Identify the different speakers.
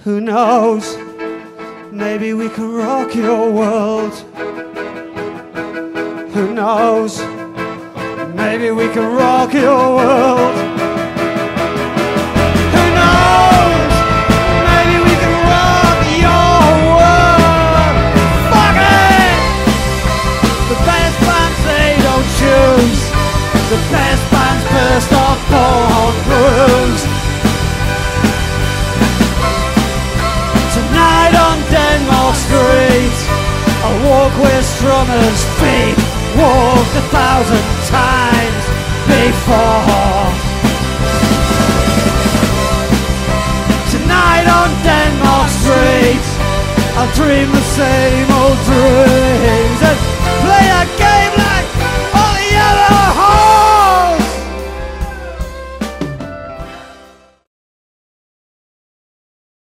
Speaker 1: Who knows? Maybe we can rock your world. Who knows? Maybe we can rock your world. Who knows? Maybe we can rock your world. Fuck it! The best bands they don't choose. The best bands burst off bullhorn grooves. Tonight on Denmark Street, I'll walk where strummers' feet walked 1,000 times before. Tonight on Denmark Street, I'll dream the same old dreams.